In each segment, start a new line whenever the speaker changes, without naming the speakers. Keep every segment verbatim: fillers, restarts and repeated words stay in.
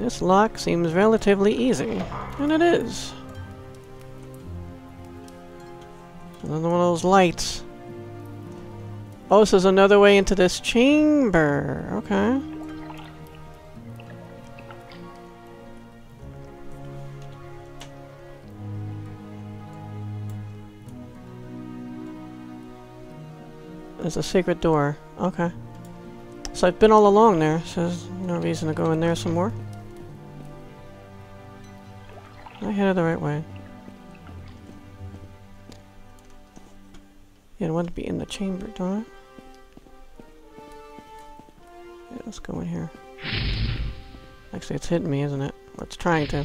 This lock seems relatively easy. And it is. Another one of those lights. Oh, this is another way into this chamber. Okay. There's a secret door. Okay. So I've been all along there, so there's no reason to go in there some more. I headed the right way. Yeah, I want to be in the chamber, don't I? Yeah, let's go in here. Actually, it's hitting me, isn't it? Or it's trying to.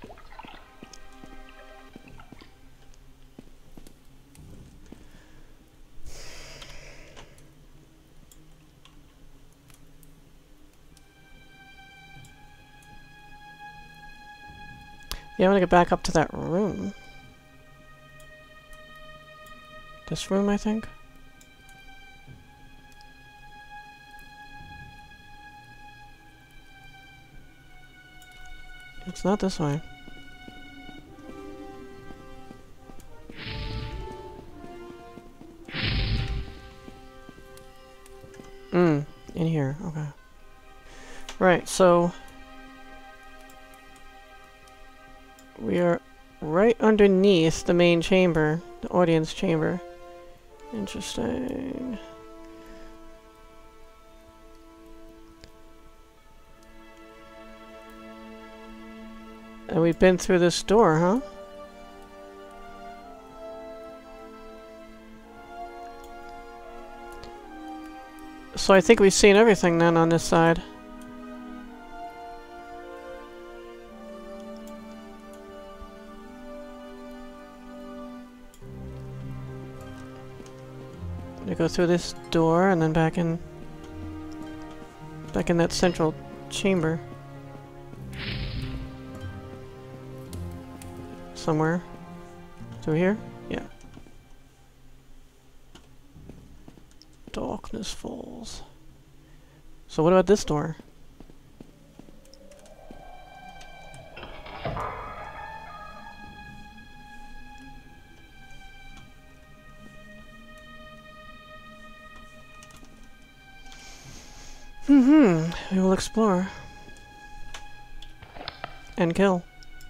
Yeah, I'm gonna get back up to that room. This room, I think? It's not this way. Mm, in here, okay. Right, so we are right underneath the main chamber, the audience chamber. Interesting. And we've been through this door, huh? So I think we've seen everything then on this side. We go through this door and then back in back in that central chamber. Somewhere. Through here? Yeah. Darkness falls. So what about this door? Mm-hmm. We will explore. And kill.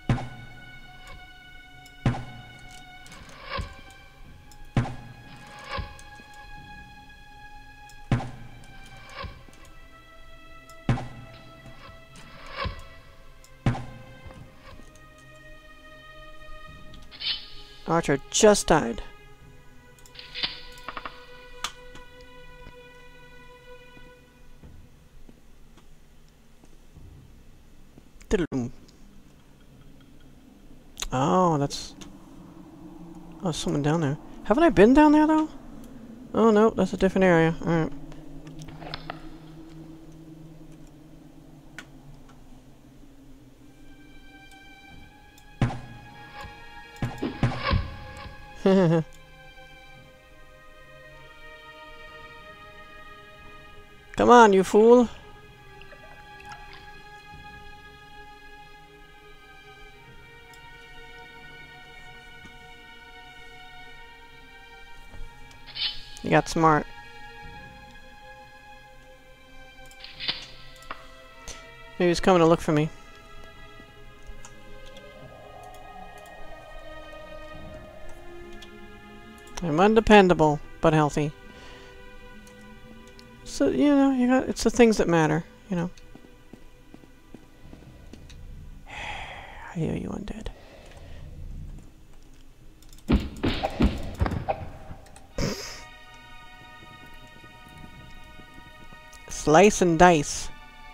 Archer just died. Oh, that's... Oh, someone down there. Haven't I been down there, though? Oh, no, that's a different area. Alright. Come on, you fool! You got smart. Maybe he's coming to look for me. I'm undependable, but healthy. So, you know, you got, it's the things that matter, you know. I hear you, undead. Slice and dice.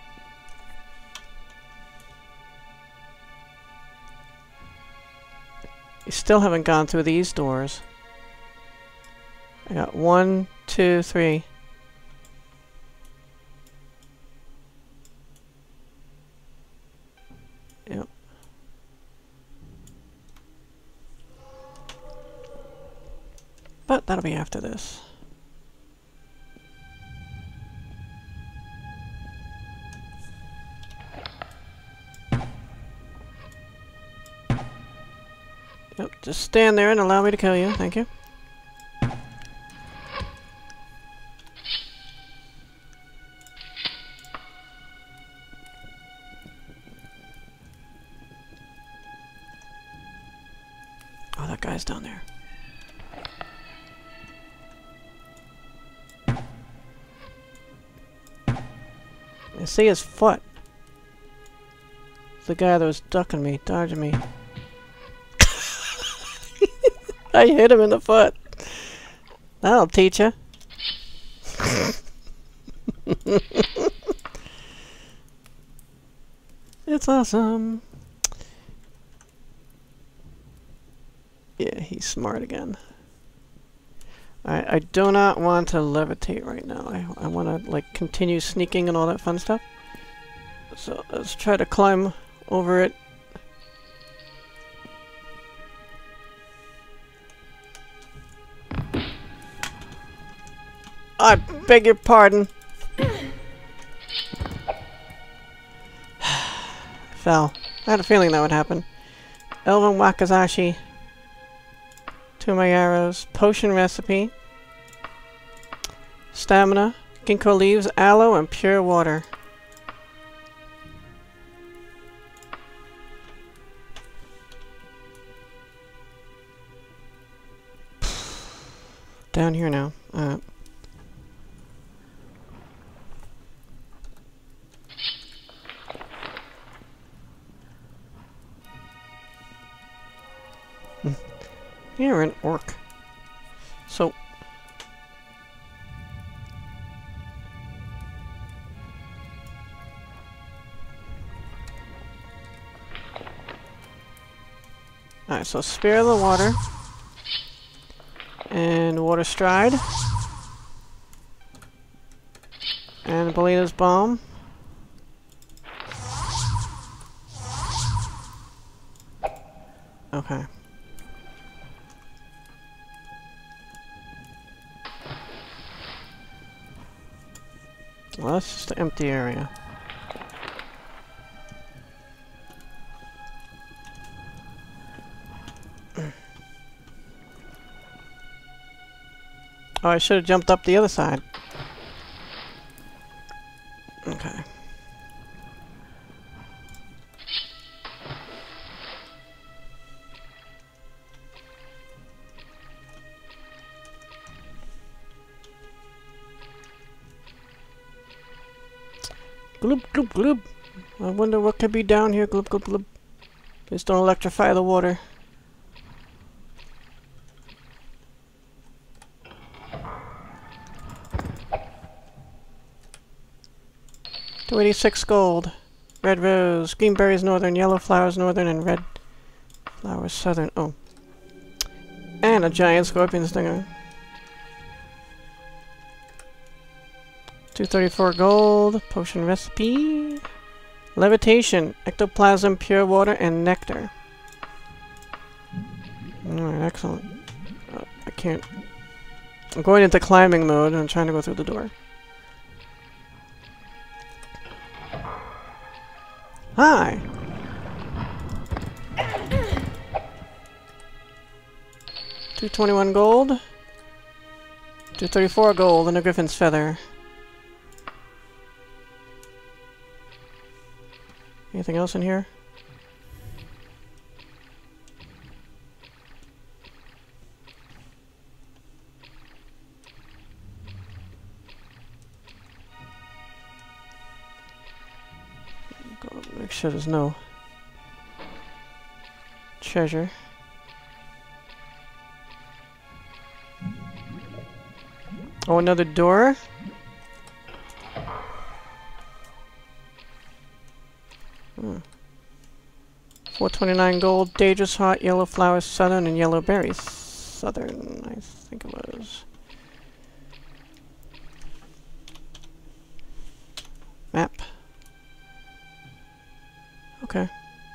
You still haven't gone through these doors. I got one, two, three. Yep. But that'll be after this. Just stand there and allow me to kill you. Thank you. Oh, that guy's down there. I see his foot. It's the guy that was ducking me, dodging me. I hit him in the foot. That'll teach ya. It's awesome. Yeah, he's smart again. I I do not want to levitate right now. I I want to like continue sneaking and all that fun stuff. So let's try to climb over it. I beg your pardon. Fell. I had a feeling that would happen. Elven Wakizashi. Two of my arrows. Potion recipe. Stamina. Ginkgo leaves, aloe, and pure water. Down here now. Uh, You're an orc. So... Alright, so spare the water. And water stride. And Belena's bomb. Okay. Well, that's just an empty area. Oh, I should have jumped up the other side. Okay. Gloop, gloop, gloop. I wonder what could be down here. Gloop, gloop, gloop. Please don't electrify the water. two eighty-six gold. Red rose. Green berries northern. Yellow flowers northern. And red flowers southern. Oh. And a giant scorpion stinger. two thirty-four gold. Potion recipe. Levitation. Ectoplasm, pure water, and nectar. Alright, excellent. Oh, I can't. I'm going into climbing mode and I'm trying to go through the door. Hi! two twenty-one gold. two thirty-four gold and a griffin's feather. Anything else in here? Go make sure there's no treasure. Oh, another door? Hmm. four twenty-nine gold, dangerous hot, yellow flowers southern, and yellow berries southern, I think it was. Map. Okay.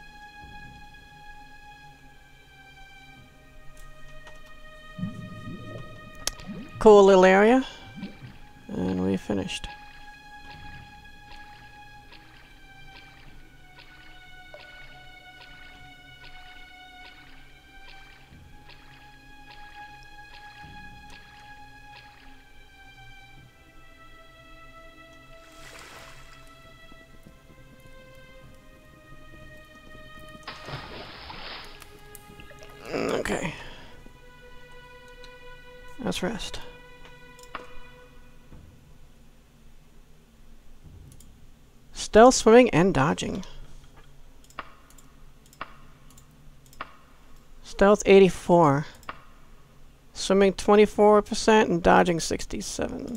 Cool little area. And we finished. Let's rest. Stealth, swimming, and dodging. Stealth eighty-four. Swimming twenty-four percent and dodging sixty-seven.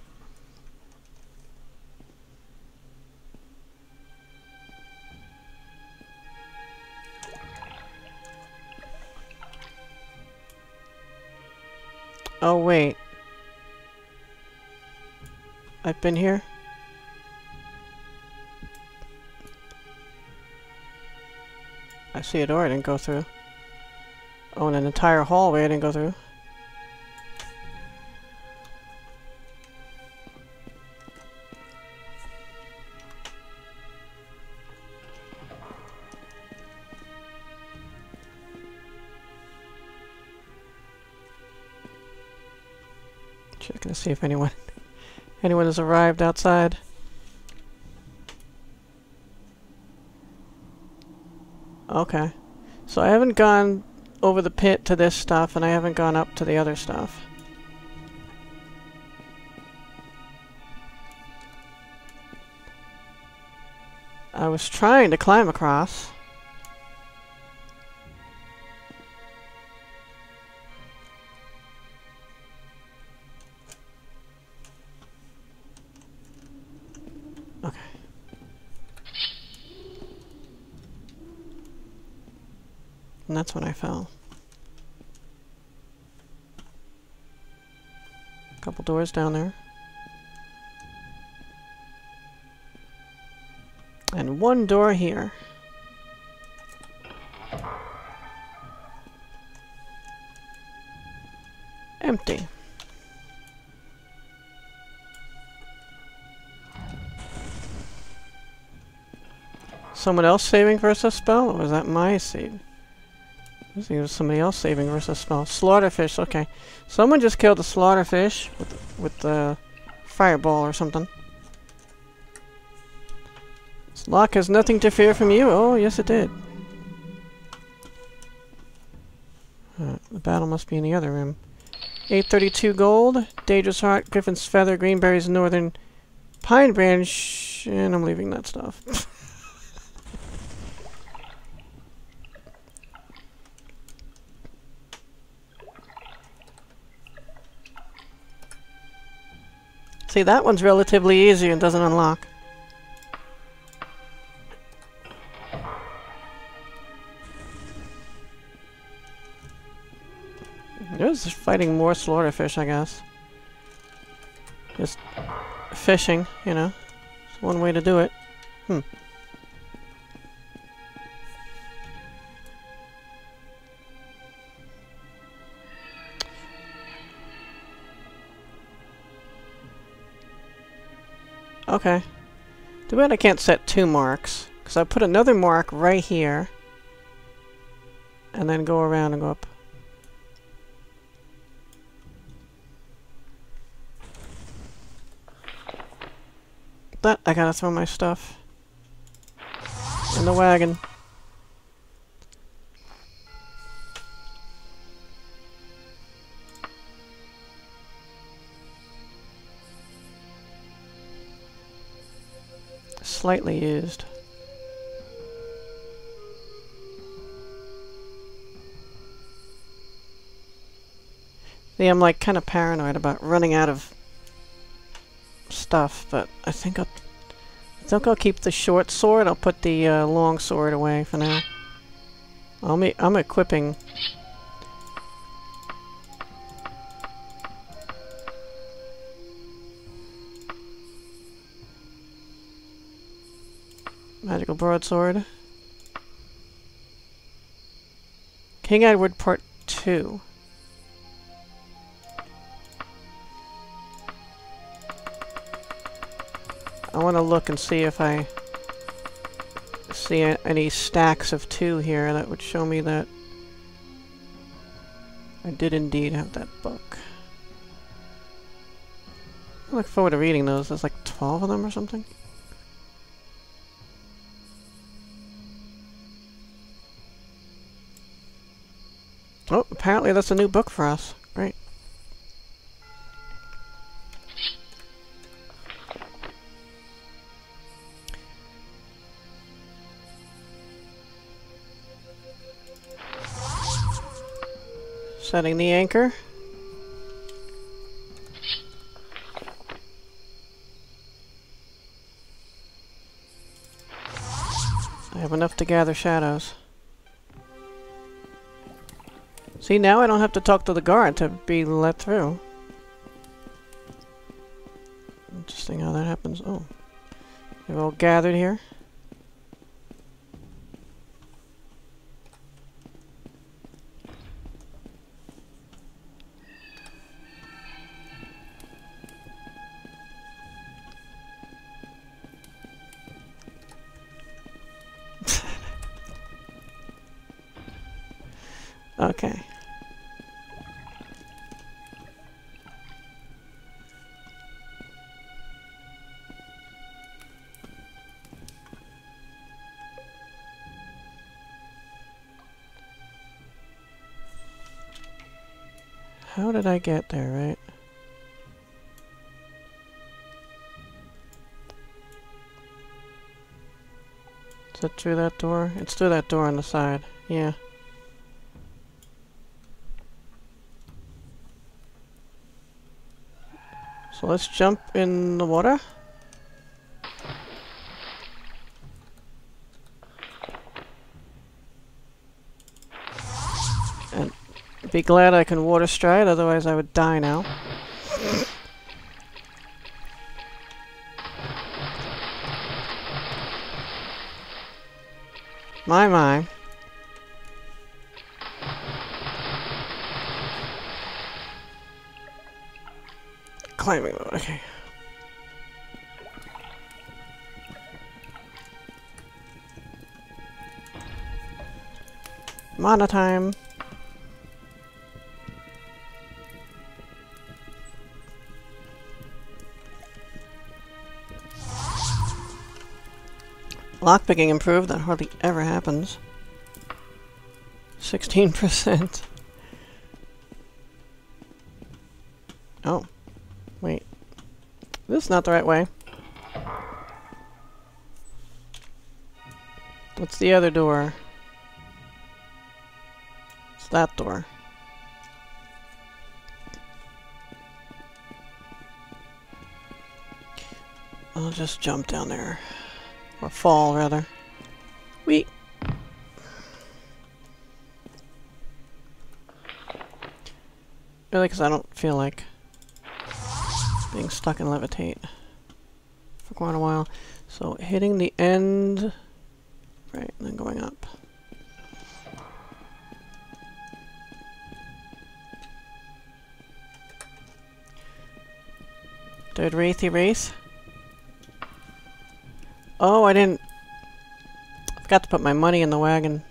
Oh wait. I've been here? I see a door I didn't go through. Oh, and an entire hallway I didn't go through. Checking to see if anyone anyone has arrived outside. Okay. So I haven't gone over the pit to this stuff, and I haven't gone up to the other stuff. I was trying to climb across. Okay. And that's when I fell. A couple doors down there. And one door here. Empty. Someone else saving versus spell? Or was that my save? I think it was somebody else saving versus spell. Slaughterfish, okay. Someone just killed a slaughterfish with, with the fireball or something. This lock has nothing to fear from you. Oh, yes it did. Uh, the battle must be in the other room. eight thirty-two gold, Dangerous Heart, Griffin's Feather, Greenberry's Northern Pine Branch, and I'm leaving that stuff. See, that one's relatively easy and doesn't unlock. There's fighting more slaughterfish, I guess. Just fishing, you know. It's one way to do it. Hmm. Okay. Too bad I can't set two marks, because I put another mark right here, and then go around and go up. But I gotta throw my stuff in the wagon. Slightly used. See, I'm like kind of paranoid about running out of stuff, but I think I'll I think I'll keep the short sword. I'll put the uh, long sword away for now. I'll me I'm equipping. Magical broadsword. King Edward Part two. I want to look and see if I see a any stacks of two here that would show me that I did indeed have that book. I look forward to reading those. There's like twelve of them or something. Oh, apparently that's a new book for us. Great. Setting the anchor. I have enough to gather shadows. See, now I don't have to talk to the guard to be let through. Interesting how that happens. Oh. They've all gathered here. Okay. How did I get there, right? Is it through that door? It's through that door on the side. Yeah. So let's jump in the water. And be glad I can water stride, otherwise I would die now. My, my. Climbing mode, okay. Mana time. Lockpicking improved, that hardly ever happens. sixteen percent. Oh. Wait. This is not the right way. What's the other door? It's that door. I'll just jump down there. Or fall, rather. Whee! Really, because I don't feel like being stuck in levitate for quite a while. So, hitting the end... Right, and then going up. Did Wraithy Wraith? Oh, I didn't... I forgot to put my money in the wagon.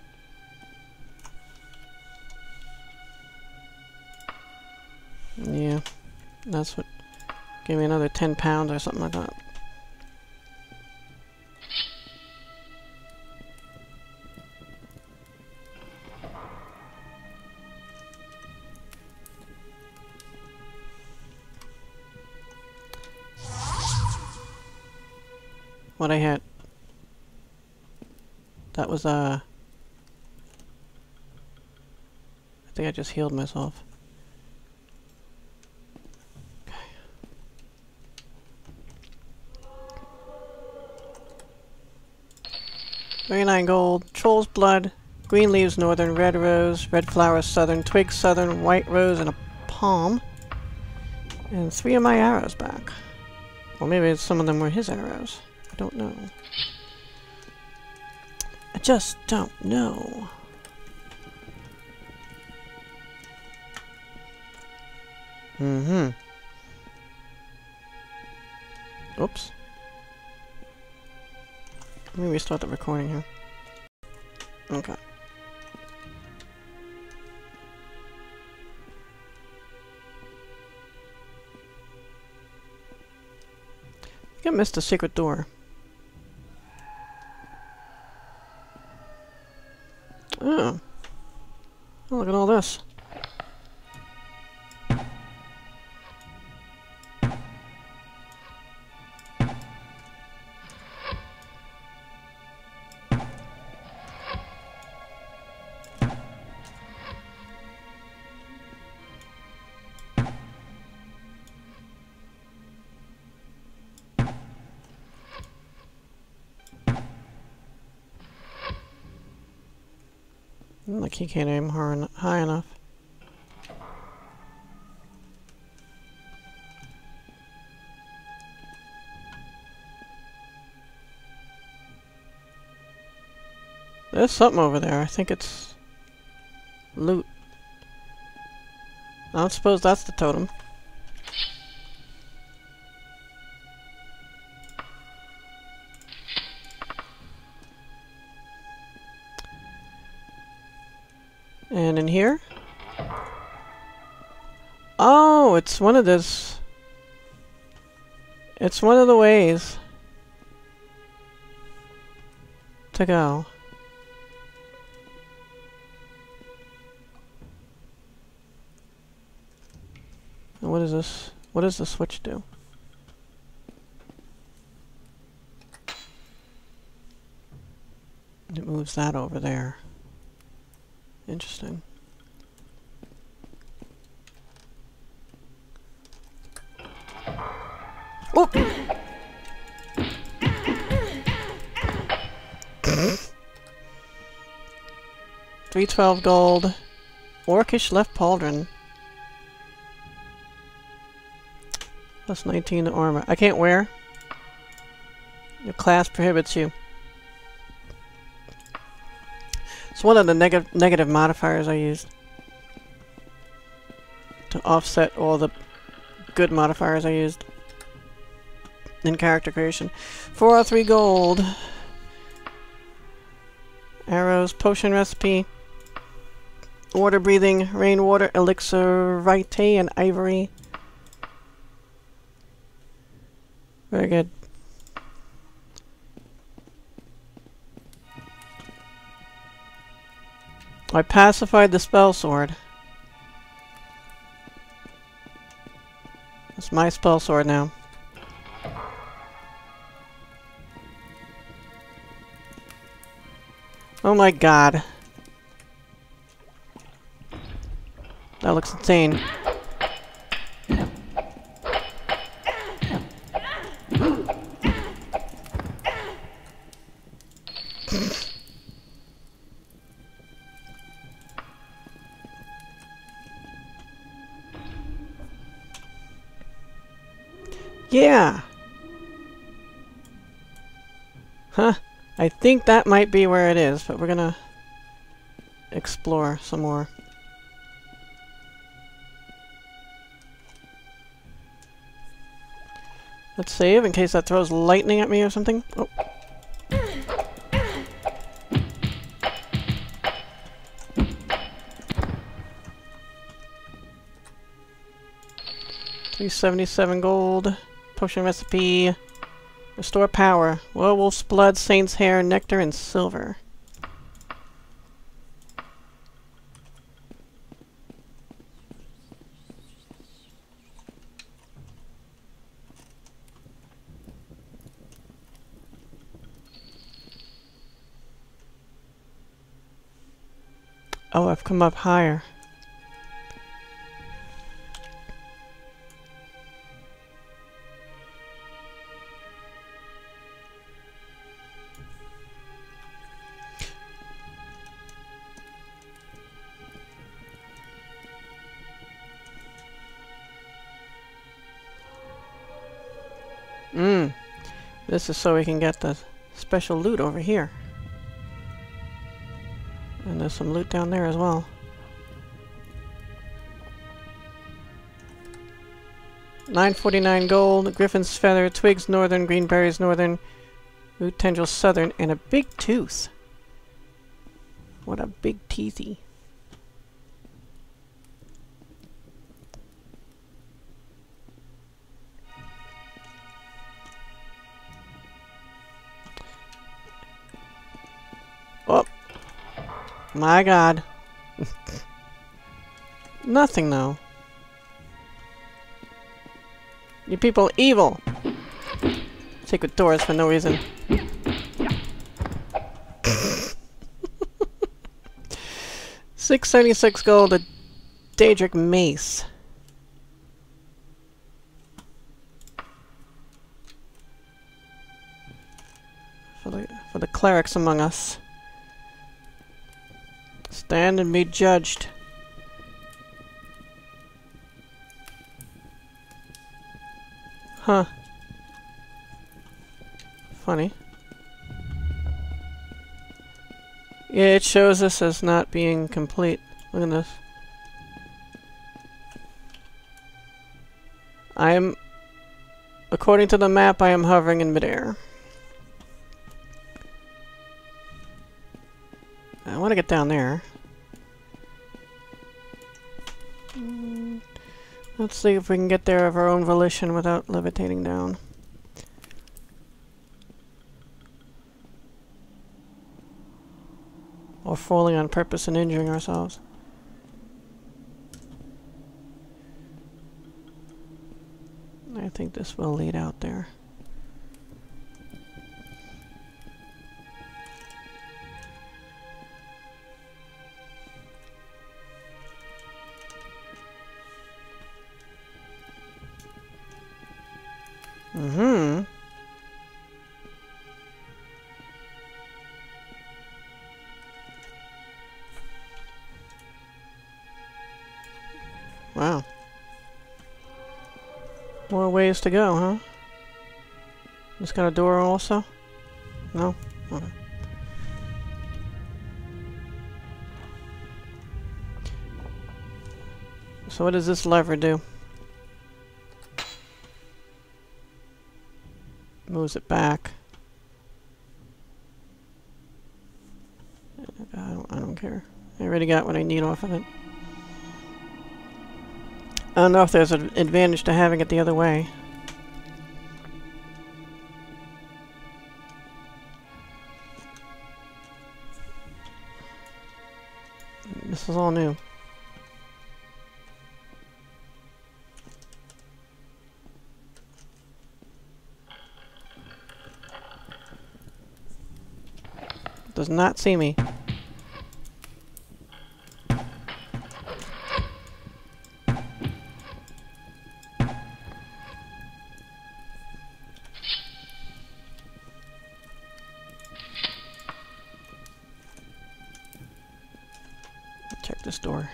Yeah, that's what gave me another ten pounds or something like that. What I hit? That was, uh... I think I just healed myself. Okay. thirty-nine gold, troll's blood, green leaves northern, red rose, red flowers southern, twig southern, white rose, and a palm. And three of my arrows back. Or maybe some of them were his arrows. I don't know. I just don't know. Mm-hmm. Oops. Let me restart the recording here. Okay. I think I missed a secret door. Oh. Oh, look at all this. Like he can't aim hard, high enough. There's something over there. I think it's loot. I don't suppose that's the totem. And in here? Oh, it's one of this. It's one of the ways to go. And what is this? What does the switch do? It moves that over there. Interesting. Whoop! three twelve gold. Orcish left pauldron. Plus nineteen to armor. I can't wear. Your class prohibits you. It's one of the neg negative modifiers I used to offset all the good modifiers I used in character creation. four oh three gold. Arrows, potion recipe, water breathing, rainwater, elixir, vitae, and ivory. Very good. I pacified the spell sword. It's my spell sword now. Oh my god. That looks insane. Yeah! Huh. I think that might be where it is, but we're gonna explore some more. Let's save in case that throws lightning at me or something. Oh. three seventy-seven gold. Potion recipe. Restore power. Werewolf's blood, saint's hair, nectar, and silver. Oh, I've come up higher. Mmm. This is so we can get the special loot over here. And there's some loot down there as well. nine forty-nine gold, griffin's feather, twigs northern, green berries northern, root tendril southern, and a big tooth. What a big teethy. Oh, my god. Nothing though. You people evil. Secret doors for no reason. six seventy-six gold, a Daedric mace. For the for the clerics among us. Stand and be judged. Huh. Funny. Yeah, it shows us as not being complete. Look at this. I am, according to the map, I am hovering in midair. I want to get down there. Mm, let's see if we can get there of our own volition without levitating down. Or falling on purpose and injuring ourselves. I think this will lead out there. Mm-hmm. Wow. More ways to go, huh? This got a door also? No? Okay. So what does this lever do? Moves it back. I don't, I don't care. I already got what I need off of it. I don't know if there's an advantage to having it the other way. This is all new. Does not see me. Check this door.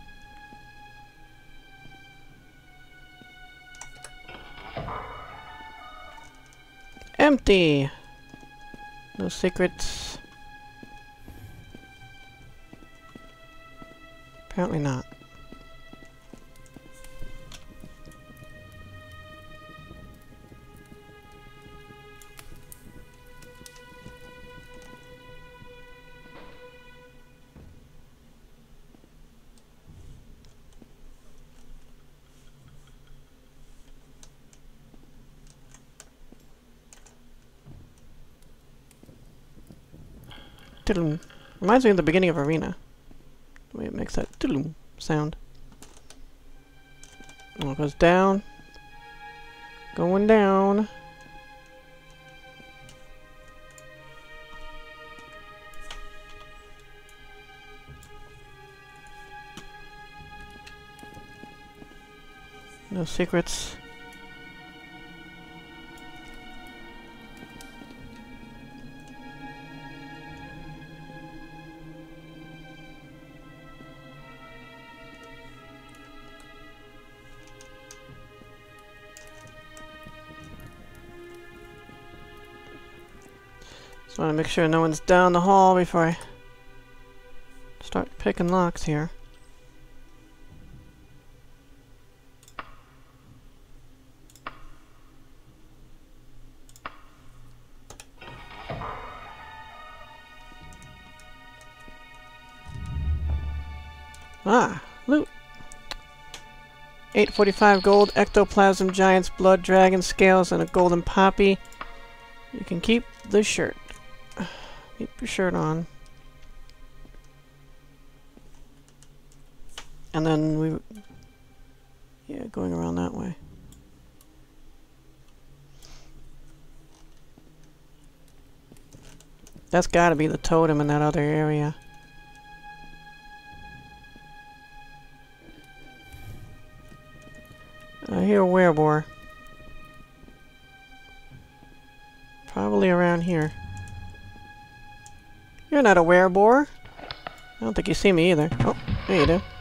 Empty! No secrets. Apparently not. Tiddle. Reminds me of the beginning of Arena. The way it makes that tiddle sound. Oh, it goes down. Going down. No secrets. Just want to make sure no one's down the hall before I start picking locks here. Ah, loot. eight forty-five gold, ectoplasm, giant's blood, dragon scales, and a golden poppy. You can keep the shirt. Keep your shirt on. And then we... Yeah, going around that way. That's gotta be the totem in that other area. I hear a werebore. Probably around here. You're not a werebore. I don't think you see me either. Oh, there you do.